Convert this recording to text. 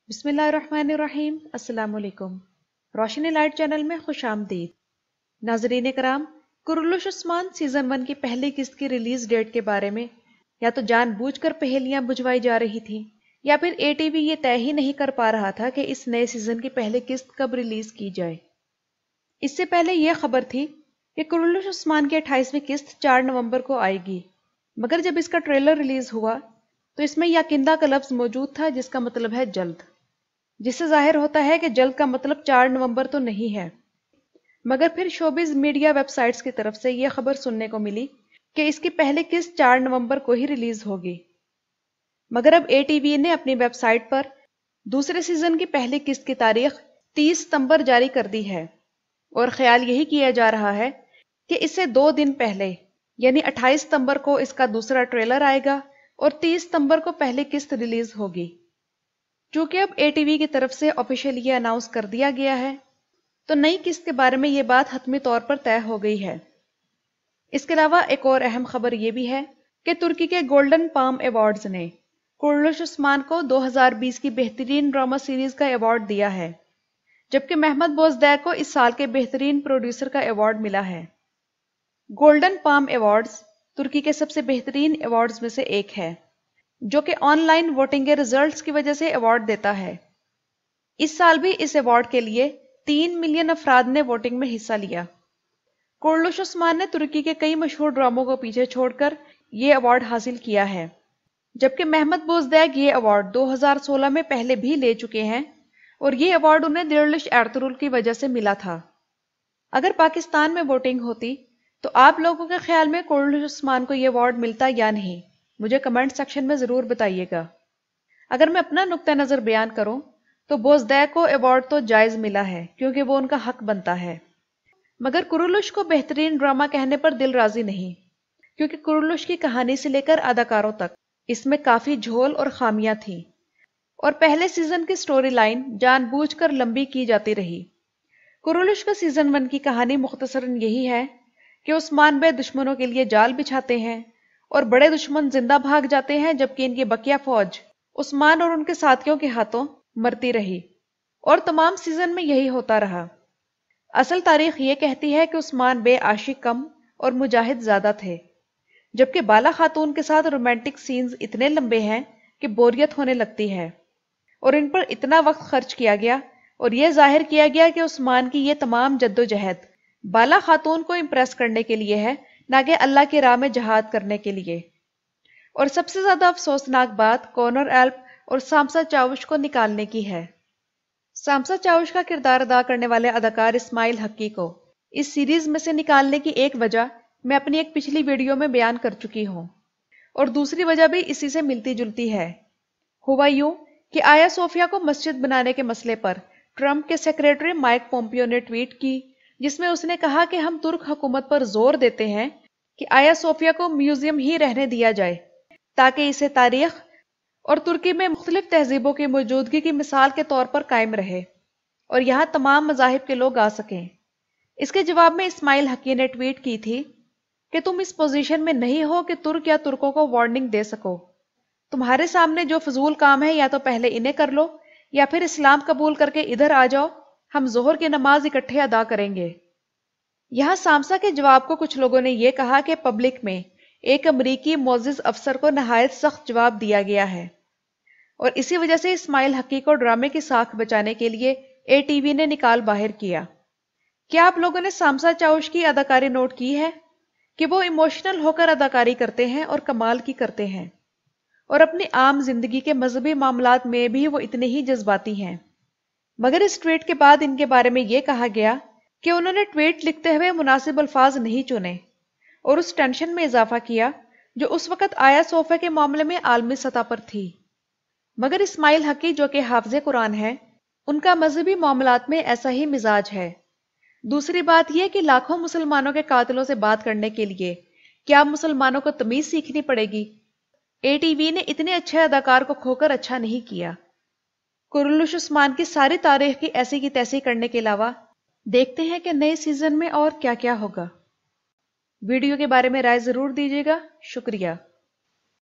بسم اللہ الرحمن الرحیم۔ السلام علیکم۔ روشنی لائٹ چینل میں خوش آمدید۔ ناظرین کرام، کرولوش عثمان سیزن 1 کی پہلی قسط کی ریلیز ڈیٹ کے بارے میں یا تو جان بوجھ کر پہیلیاں بجھوائی جا رہی تھیں یا پھر اے ٹی وی یہ طے ہی نہیں کر پا رہا تھا کہ اس نئے سیزن کی پہلی قسط کب ریلیز کی جائے۔ اس سے پہلے یہ خبر تھی کہ کرولوش عثمان کی 28ویں قسط 4 نومبر کو آئے گی، مگر جب اس کا ٹریلر ریلیز ہوا تو اس میں یقیندہ کا لفظ موجود تھا، جس کا مطلب ہے جلد، جس سے ظاہر ہوتا ہے کہ جلد کا مطلب 4 نومبر تو نہیں ہے۔ مگر پھر شوبز میڈیا ویب سائٹس کی طرف سے یہ خبر سننے کو ملی کہ اس کی پہلی قسط 4 نومبر کو ہی ریلیز ہوگی۔ مگر اب اے ٹی وی نے اپنی ویب سائٹ پر دوسرے سیزن کی پہلی قسط کی تاریخ 30 ستمبر جاری کر دی ہے، اور خیال یہی کیا جا رہا ہے کہ اس سے 2 دن پہلے یعنی 28 ستمبر کو اس کا دوسرا ٹریلر آئے گا اور 30 ستمبر کو پہلی قسط ریلیز ہوگی۔ چونکہ اب اے ٹی وی کی طرف سے آفیشیلی یہ اناؤنس کر دیا گیا ہے تو نئی قسط کے بارے میں یہ بات حتمی طور پر طے ہو گئی ہے۔ اس کے علاوہ ایک اور اہم خبر یہ بھی ہے کہ ترکی کے گولڈن پام ایوارڈز نے کرولوش عثمان کو 2020 کی بہترین ڈرامہ سیریز کا ایوارڈ دیا ہے، جبکہ محمد بوزدیگ کو اس سال کے بہترین پروڈیوسر کا ایوارڈ ملا ہے۔ گولڈن پام ایوارڈز ترکی کے سب سے بہترین ایوارڈز میں سے ایک ہے، جو کہ آن لائن ووٹنگ کے ریزلٹس کی وجہ سے ایوارڈ دیتا ہے۔ اس سال بھی اس ایوارڈ کے لیے 3 ملین افراد نے ووٹنگ میں حصہ لیا۔ کرولوش عثمان نے ترکی کے کئی مشہور ڈراموں کو پیچھے چھوڑ کر یہ ایوارڈ حاصل کیا ہے، جبکہ محمد بوزدیگ یہ ایوارڈ 2016 میں پہلے بھی لے چکے ہیں، اور یہ ایوارڈ انہیں دیرلش ایرترول کی وجہ سے ملا تھا۔ اگر پاکستان میں ووٹنگ ہوتی تو آپ لوگوں کے خیال میں کرولوش عثمان کو یہ ایوارڈ ملتا یا نہیں؟ مجھے کمنٹ سیکشن میں ضرور بتائیے گا۔ اگر میں اپنا نقطہ نظر بیان کروں تو بوزدیگ کو ایوارڈ تو جائز ملا ہے، کیونکہ وہ ان کا حق بنتا ہے، مگر کرولوش کو بہترین ڈرامہ کہنے پر دل راضی نہیں، کیونکہ کرولوش کی کہانی سے لے کر اداکاروں تک اس میں کافی جھول اور خامیاں تھیں، اور پہلے سیزن کی سٹوری لائن جان بوجھ کر لمبی کی جاتی رہی۔ کرولوش کا سیزن 1 کی کہانی مختصراً یہی ہے کہ عثمان بے دشمنوں کے لیے جال بچھاتے ہیں اور بڑے دشمن زندہ بھاگ جاتے ہیں، جبکہ ان کی بقیہ فوج عثمان اور ان کے ساتھیوں کے ہاتھوں مرتی رہی، اور تمام سیزن میں یہی ہوتا رہا۔ اصل تاریخ یہ کہتی ہے کہ عثمان بے عاشق کم اور مجاہد زیادہ تھے، جبکہ بالا خاتون کے ساتھ رومانٹک سینز اتنے لمبے ہیں کہ بوریت ہونے لگتی ہے، اور ان پر اتنا وقت خرچ کیا گیا اور یہ ظاہر کیا گیا کہ عثمان کی یہ تمام جدوجہد بالا خاتون کو امپریس کرنے کے لیے ہے، نہ کہ اللہ کی راہ میں جہاد کرنے کے لیے۔ اور سب سے زیادہ افسوسناک بات کونر ایلپ اور سامسا چاوش کو نکالنے کی ہے۔ سامسا چاوش کا کردار ادا کرنے والے اداکار اسماعیل حقی کو اس سیریز میں سے نکالنے کی ایک وجہ میں اپنی ایک پچھلی ویڈیو میں بیان کر چکی ہوں، اور دوسری وجہ بھی اسی سے ملتی جلتی ہے۔ ہوا یوں کہ آیا صوفیہ کو مسجد بنانے کے مسئلے پر ٹرمپ کے سیکریٹری مائک پومپیو نے ٹویٹ کی، جس میں اس نے کہا کہ ہم ترک حکومت پر زور دیتے ہیں کہ آیا صوفیہ کو میوزیم ہی رہنے دیا جائے، تاکہ اسے تاریخ اور ترکی میں مختلف تہذیبوں کی موجودگی کی مثال کے طور پر قائم رہے اور یہاں تمام مذاہب کے لوگ آ سکیں۔ اس کے جواب میں اسماعیل حقی نے ٹویٹ کی تھی کہ تم اس پوزیشن میں نہیں ہو کہ ترک یا ترکوں کو وارننگ دے سکو۔ تمہارے سامنے جو فضول کام ہے یا تو پہلے انہیں کر لو یا پھر اسلام قبول کر کے ادھر آ جاؤ، ہم ظہر کی نماز اکٹھے ادا کریں گے۔ یہاں سامسا کے جواب کو کچھ لوگوں نے یہ کہا کہ پبلک میں ایک امریکی معزز افسر کو نہایت سخت جواب دیا گیا ہے، اور اسی وجہ سے اسماعیل حقی کو ڈرامے کی ساکھ بچانے کے لیے اے ٹی وی نے نکال باہر کیا۔ کیا آپ لوگوں نے سامسا چاوش کی اداکاری نوٹ کی ہے کہ وہ ایموشنل ہو کر اداکاری کرتے ہیں اور کمال کی کرتے ہیں، اور اپنی عام زندگی کے مذہبی معاملات میں بھی وہ اتنے ہی جذباتی ہیں، مگر اس ٹویٹ کے بعد ان کے بارے میں یہ کہا گیا کہ انہوں نے ٹویٹ لکھتے ہوئے مناسب الفاظ نہیں چنے اور اس ٹینشن میں اضافہ کیا جو اس وقت آیا صوفہ کے معاملے میں عالمی سطح پر تھی۔ مگر اسماعیل حقی جو کہ حافظ قرآن ہے، ان کا مذہبی معاملات میں ایسا ہی مزاج ہے۔ دوسری بات یہ کہ لاکھوں مسلمانوں کے قاتلوں سے بات کرنے کے لیے کیا مسلمانوں کو تمیز سیکھنی پڑے گی؟ اے ٹی وی نے اتنے اچھے اداکار کو کھو کر اچھا نہیں کیا۔ کرولوش عثمان کی ساری تاریخ کی ایسی کی تیسی کرنے کے علاوہ دیکھتے ہیں کہ نئے سیزن میں اور کیا کیا ہوگا۔ ویڈیو کے بارے میں رائے ضرور دیجیے گا۔ شکریہ۔